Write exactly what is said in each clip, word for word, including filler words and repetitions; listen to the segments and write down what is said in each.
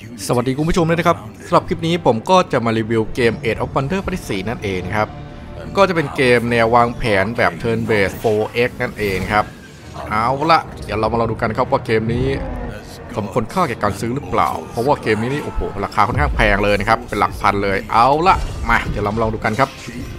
สวัสดีคุณผู้ชมด้วยนะครับสำหรับคลิปนี้ผมก็จะมารีวิวเกม Age of Wonders ภาคที่สี่นั่นเองครับก็จะเป็นเกมแนววางแผนแบบ Turn Based โฟร์ เอ็กซ์ นั่นเองครับเอาละเดี๋ยวเรามาลองดูกันครับว่าเกมนี้สมควรค่าแก่การซื้อหรือเปล่าเพราะว่าเกมนี้นี่โอ้โหราคาค่อนข้างแพงเลยนะครับเป็นหลักพันเลยเอาละมาเดี๋ยวเรามาลองดูกันครับ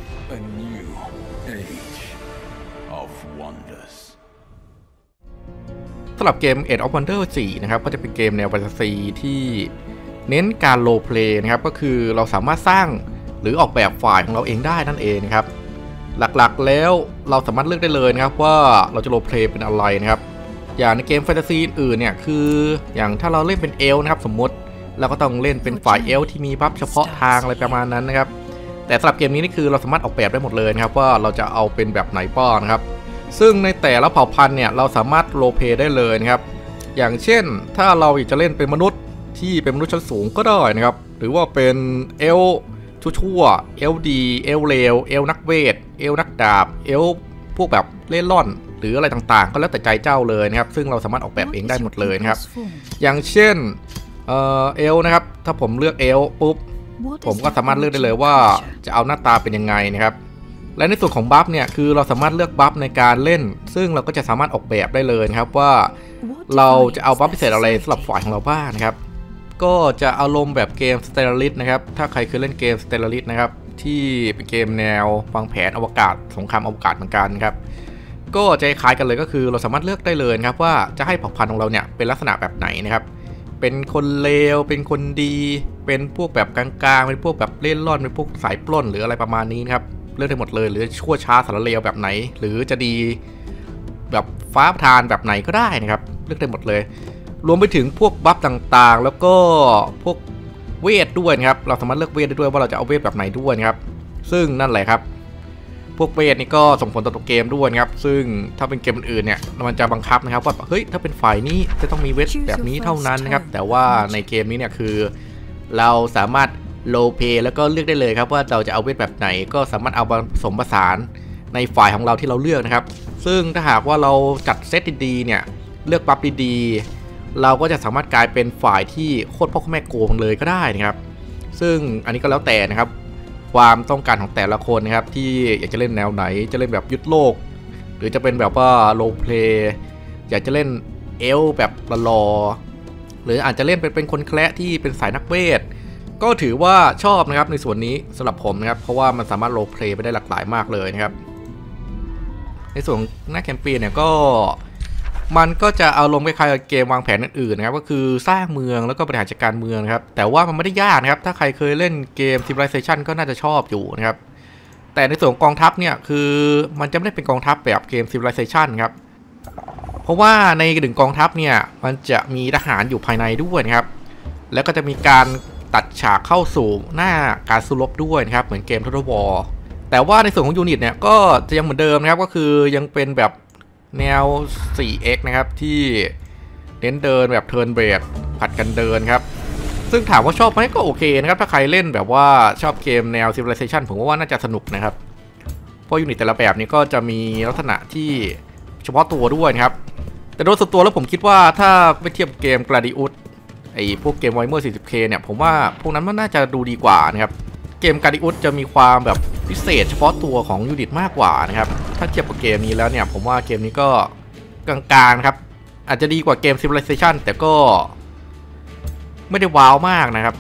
สำหรับเกม Age of Wonders สี่นะครับก็จะเป็นเกมแนวแฟนตาซีที่เน้นการโรลเพลย์นะครับก็คือเราสามารถสร้างหรือออกแบบฝ่ายของเราเองได้นั่นเองนะครับหลักๆแล้วเราสามารถเลือกได้เลยนะครับว่าเราจะโรลเพลย์เป็นอะไรนะครับอย่างในเกมแฟนตาซีอื่นเนี่ยคืออย่างถ้าเราเล่นเป็นเอลฟ์นะครับสมมติเราก็ต้องเล่นเป็นฝ่ายเอลฟ์ที่มีบัฟเฉพาะทางอะไรประมาณนั้นนะครับแต่สำหรับเกมนี้นี่คือเราสามารถออกแบบได้หมดเลยนะครับว่าเราจะเอาเป็นแบบไหนบ้างนะครับซึ่งในแต่ละเผ่าพันธุ์เนี่ยเราสามารถโรลเพลย์ได้เลยนะครับอย่างเช่นถ้าเราอยากจะเล่นเป็นมนุษย์ที่เป็นมนุษย์ชั้นสูงก็ได้นะครับหรือว่าเป็นเอลชั่วๆเอลดีเอลเลวเอลนักเวทเอลนักดาบเอลพวกแบบเล่ร่อนหรืออะไรต่างๆก็แล้วแต่ใจเจ้าเลยนะครับซึ่งเราสามารถออกแบบเองได้หมดเลยนะครับอย่างเช่นเอ่อเอลนะครับถ้าผมเลือกเอลปุ๊บผมก็สามารถเลือกได้เลยว่าจะเอาหน้าตาเป็นยังไงนะครับและในส่วนของบัฟเนี่ยคือเราสามารถเลือกบัฟในการเล่นซึ่งเราก็จะสามารถออกแบบได้เลยครับว่าเราจะเอาบัฟพิเศษอะไรสำหรับฝ่ายของเราบ้างนะครับก็จะอารมณ์แบบเกม Stellaris นะครับถ้าใครเคยเล่นเกม Stellaris นะครับที่เป็นเกมแนววางแผนอวกาศสงครามอวกาศเหมือนกันครับก็จะคล้ายกันเลยก็คือเราสามารถเลือกได้เลยครับว่าจะให้เผ่าพันธุ์ของเราเนี่ยเป็นลักษณะแบบไหนนะครับเป็นคนเลวเป็นคนดีเป็นพวกแบบกลางๆเป็นพวกแบบเล่นร่อนเป็นพวกสายปล้นหรืออะไรประมาณนี้นะครับเลือกได้หมดเลยหรือชั่วช้าสารเลวแบบไหนหรือจะดีแบบฟ้าประทานแบบไหนก็ได้นะครับเลือกได้หมดเลยรวมไปถึงพวกบัฟต่างๆแล้วก็พวกเวทด้วยนะครับเราสามารถเลือกเวทได้ด้วยว่าเราจะเอาเวทแบบไหนด้วยนะครับซึ่งนั่นแหละครับพวกเวทนี่ก็ส่งผลต่อตัวเกมด้วยนะครับซึ่งถ้าเป็นเกมอื่นเนี่ยมันจะบังคับนะครับว่าเฮ้ยถ้าเป็นฝ่ายนี้จะต้องมีเวทแบบนี้เท่านั้นนะครับแต่ว่าในเกมนี้เนี่ยคือเราสามารถโลเพแล้วก็เลือกได้เลยครับว่าเราจะเอาเวทแบบไหนก็สามารถเอาผสมผสานในฝ่ายของเราที่เราเลือกนะครับซึ่งถ้าหากว่าเราจัดเซตดีๆเนี่ยเลือกบัฟดีๆเราก็จะสามารถกลายเป็นฝ่ายที่โคตรพ่อแม่โกงเลยก็ได้นะครับซึ่งอันนี้ก็แล้วแต่นะครับความต้องการของแต่ละคนนะครับที่อยากจะเล่นแนวไหนจะเล่นแบบยึดโลกหรือจะเป็นแบบว่าโลเพลย์อยากจะเล่นเอลแบบรอหรืออาจจะเล่นเป็นเป็นคนแคระที่เป็นสายนักเวทก็ถือว่าชอบนะครับในส่วนนี้สำหรับผมนะครับเพราะว่ามันสามารถโรลเพลย์ไปได้หลากหลายมากเลยนะครับในส่วนหน้าแคมเปญเนี่ยก็มันก็จะเอาลงคล้ายๆกับเกมวางแผนอื่นๆนะครับก็คือสร้างเมืองแล้วก็บริหารจัดการเมืองนะครับแต่ว่ามันไม่ได้ยากนะครับถ้าใครเคยเล่นเกม Civilization ก็น่าจะชอบอยู่นะครับแต่ในส่วนกองทัพเนี่ยคือมันจะไม่ได้เป็นกองทัพแบบเกม Civilization ครับเพราะว่าในหนึ่งกองทัพเนี่ยมันจะมีทหารอยู่ภายในด้วยนะครับแล้วก็จะมีการตัดฉากเข้าสู่หน้าการสู้รบด้วยนะครับเหมือนเกม Total War แต่ว่าในส่วนของยูนิตเนี่ยก็จะยังเหมือนเดิมนะครับก็คือยังเป็นแบบแนว โฟร์ เอ็กซ์ นะครับที่เน้นเดินแบบ Turn Based ผัดกันเดินครับซึ่งถามว่าชอบไหมก็โอเคนะครับถ้าใครเล่นแบบว่าชอบเกมแนว Civilization ผมว่าน่าจะสนุกนะครับเพราะยูนิตแต่ละแบบนี้ก็จะมีลักษณะที่เฉพาะตัวด้วยนะครับแต่โดยส่วนตัวแล้วผมคิดว่าถ้าไปเทียบเกม Gladiusไอ้พวกเกม Warhammer โฟร์ เค เนี่ยผมว่าพวกนั้นมันน่าจะดูดีกว่านะครับเกม Gladius จะมีความแบบพิเศษเฉพาะตัวของยูนิตมากกว่านะครับถ้าเทียบกับเกมนี้แล้วเนี่ยผมว่าเกมนี้ก็กลางๆครับอาจจะดีกว่าเกม Civilization แต่ก็ไม่ได้ว้าวมากนะครับ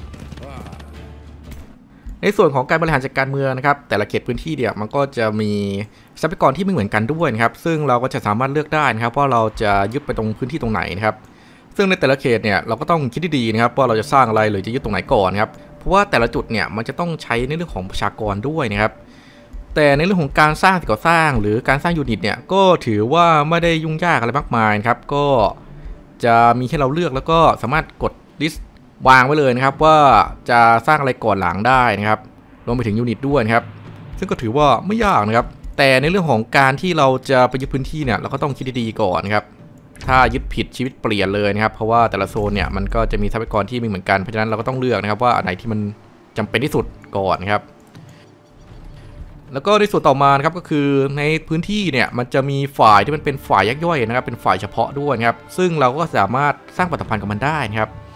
ในส่วนของการบริหารจัดการเมืองนะครับแต่ละเขตพื้นที่เนี่ยมันก็จะมีทรัพยากรที่ไม่เหมือนกันด้วยนะครับซึ่งเราก็จะสามารถเลือกได้นะครับว่าเราจะยึดไปตรงพื้นที่ตรงไหนนะครับซึ่งในแต่ละเขตเนี่ยเราก็ต้องคิดดีๆนะครับว่าเราจะสร้างอะไรหรือจะยึดตรงไหนก่อนครับเพราะว่าแต่ละจุดเนี่ยมันจะต้องใช้ในเรื่องของประชากรด้วยนะครับแต่ในเรื่องของการสร้างสิ่งก่อสร้างหรือการสร้างยูนิตเนี่ยก็ถือว่าไม่ได้ยุ่งยากอะไรมากมายครับก็จะมีให้เราเลือกแล้วก็สามารถกดลิสต์วางไว้เลยนะครับว่าจะสร้างอะไรก่อนหลังได้นะครับรวมไปถึงยูนิตด้วยนะครับซึ่งก็ถือว่าไม่ยากนะครับแต่ในเรื่องของการที่เราจะไปยึดพื้นที่เนี่ยเราก็ต้องคิดดีๆก่อนนะครับถ้ายึดผิดชีวิตเปลี่ยนเลยนะครับเพราะว่าแต่ละโซนเนี่ยมันก็จะมีทรัพยากรที่ไม่เหมือนกันเพราะฉะนั้นเราก็ต้องเลือกนะครับว่าอันไหนที่มันจำเป็นที่สุดก่อนนะครับแล้วก็ในส่วนต่อมานะครับก็คือในพื้นที่เนี่ยมันจะมีฝ่ายที่มันเป็นฝ่ายยักย่อยนะครับเป็นฝ่ายเฉพาะด้วยนะครับซึ่งเราก็สามารถสร้างปฏิพันธ์กับมันได้นะครับ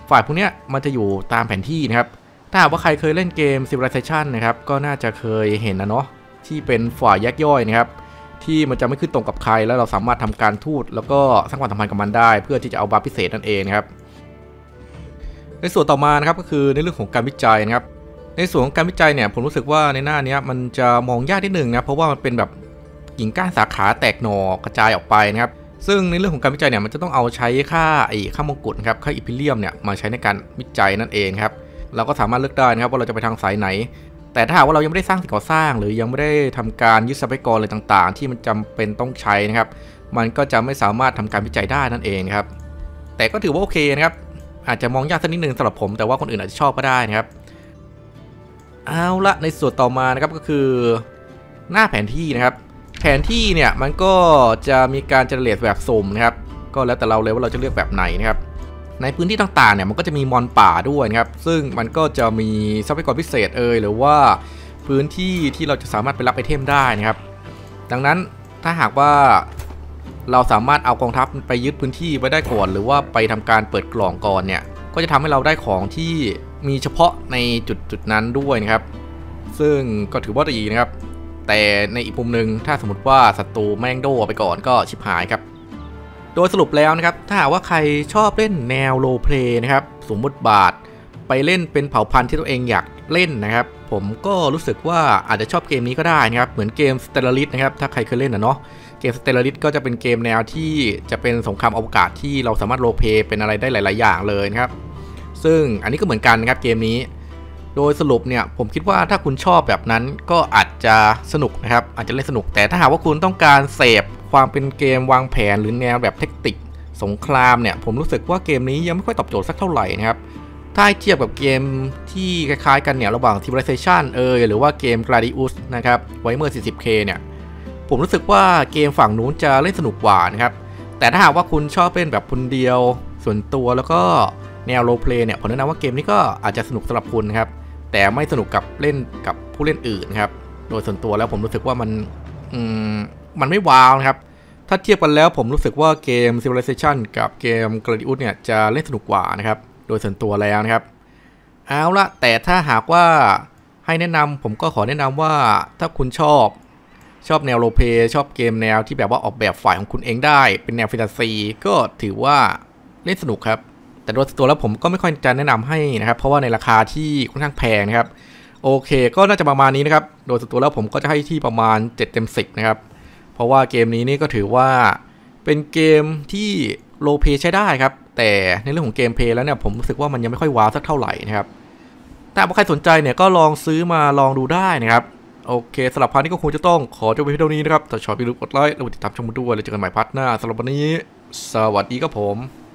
ฝ่ายพวกนี้มันจะอยู่ตามแผนที่นะครับถ้าหากว่าใครเคยเล่นเกม Civilization นะครับก็น่าจะเคยเห็นนะเนาะที่เป็นฝ่ายแยกย่อยนะครับที่มันจะไม่ขึ้นตรงกับใครแล้วเราสามารถทำการทูตแล้วก็สร้างความสัมพันธ์กับมันได้เพื่อที่จะเอาบัฟพิเศษนั่นเองนะครับในส่วนต่อมานะครับก็คือในเรื่องของการวิจัยนะครับในส่วนของการวิจัยเนี่ยผมรู้สึกว่าในหน้านี้มันจะมองยากนิดนึงนะเพราะว่ามันเป็นแบบกิ่งก้านสาขาแตกหน่อกระจายออกไปนะครับซึ่งในเรื่องของการวิจัยเนี่ยมันจะต้องเอาใช้ค่าไอ้ค่ามงกุฎครับค่าอิมพีเรียมเนี่ยมาใช้ในการวิจัยนั่นเองครับเราก็สามารถเลือกได้นะครับว่าเราจะไปทางสายไหนแต่ถ้าหากว่าเรายังไม่ได้สร้างสิ่งก่อสร้างหรือยังไม่ได้ทำการยึดทรัพยากรอะไรต่างๆที่มันจำเป็นต้องใช้นะครับมันก็จะไม่สามารถทำการวิจัยได้นั่นเองครับแต่ก็ถือว่าโอเคนะครับอาจจะมองยากสักนิดนึงสำหรับผมแต่ว่าคนอื่นอาจจะชอบก็ได้นะครับเอาละในส่วนต่อมานะครับก็คือหน้าแผนที่นะครับแผนที่เนี่ยมันก็จะมีการเจเนเรตแบบสุ่มนะครับก็แล้วแต่เราเลยว่าเราจะเลือกแบบไหนนะครับในพื้นที่ต่างๆเนี่ยมันก็จะมีมอนป่าด้วยนะครับซึ่งมันก็จะมีทรัพยากรพิเศษเอ่ยหรือว่าพื้นที่ที่เราจะสามารถไปรับไอเทมได้นะครับดังนั้นถ้าหากว่าเราสามารถเอากองทัพไปยึดพื้นที่ไว้ได้ก่อนหรือว่าไปทำการเปิดกล่องก่อนเนี่ยก็จะทำให้เราได้ของที่มีเฉพาะในจุดจุดนั้นด้วยนะครับซึ่งก็ถือว่าดีนะครับแต่ในอีกมุมหนึ่งถ้าสมมติว่าศัตรูแม่งโดไปก่อนก็ชิบหายครับโดยสรุปแล้วนะครับถ้าหากว่าใครชอบเล่นแนวโรลเพลย์นะครับสมมติบาทไปเล่นเป็นเผ่าพันธุ์ที่ตัวเองอยากเล่นนะครับผมก็รู้สึกว่าอาจจะชอบเกมนี้ก็ได้นะครับเหมือนเกม Stellaris นะครับถ้าใครเคยเล่นนะเนาะเกม Stellaris ก็จะเป็นเกมแนวที่จะเป็นสงครามอวกาศที่เราสามารถโรลเพลย์เป็นอะไรได้หลายๆอย่างเลยนะครับซึ่งอันนี้ก็เหมือนกันนะครับเกมนี้โดยสรุปเนี่ยผมคิดว่าถ้าคุณชอบแบบนั้นก็อาจจะสนุกนะครับอาจจะเล่นสนุกแต่ถ้าหากว่าคุณต้องการเสพความเป็นเกมวางแผนหรือแนวแบบแทคติกสงครามเนี่ยผมรู้สึกว่าเกมนี้ยังไม่ค่อยตอบโจทย์สักเท่าไหร่นะครับถ้าเทียบกับเกมที่คล้ายๆกันเนี่ยระหว่าง Civilization เอยหรือว่าเกม Gladius นะครับไว้เมื่อ สี่สิบเค เนี่ยผมรู้สึกว่าเกมฝั่งนู้นจะเล่นสนุกกว่านะครับแต่ถ้าหากว่าคุณชอบเล่นแบบคนเดียวส่วนตัวแล้วก็แนวโรลเพลย์เนี่ยผมแนะนำว่าเกมนี้ก็อาจจะสนุกสำหรับคุณนะครับแต่ไม่สนุกกับเล่นกับผู้เล่นอื่นนะครับโดยส่วนตัวแล้วผมรู้สึกว่ามันอืมมันไม่ว้าวนะครับถ้าเทียบกันแล้วผมรู้สึกว่าเกม Civilization กับเกม Gladius เนี่ยจะเล่นสนุกกว่านะครับโดยส่วนตัวแล้วนะครับเอาละแต่ถ้าหากว่าให้แนะนำผมก็ขอแนะนำว่าถ้าคุณชอบชอบแนวโรลเพลย์ชอบเกมแนวที่แบบว่าออกแบบฝ่ายของคุณเองได้เป็นแนวแฟนตาซีก็ถือว่าเล่นสนุกครับแต่โดยตัวแล้วผมก็ไม่ค่อยจะแนะนำให้นะครับเพราะว่าในราคาที่ค่อนข้างแพงนะครับโอเคก็น่าจะประมาณนี้นะครับโดยตัวแล้วผมก็จะให้ที่ประมาณเจ็ดเต็มสิบนะครับเพราะว่าเกมนี้นี่ก็ถือว่าเป็นเกมที่โรลเพลย์ใช้ได้ครับแต่ในเรื่องของเกมเพลย์แล้วเนี่ยผมรู้สึกว่ามันยังไม่ค่อยว้าวสักเท่าไหร่นะครับถ้าใครสนใจเนี่ยก็ลองซื้อมาลองดูได้นะครับโอเคสำหรับพาร์ทนี้ก็คงจะต้องขอจบไปเพียงเท่านี้นะครับถ้าชอบอย่าลืมกดไลค์และกดติดตามช่องด้วยแล้วเจอกันใหม่พาร์ทหน้าสำหรับวันนี้สวัสดีครับผม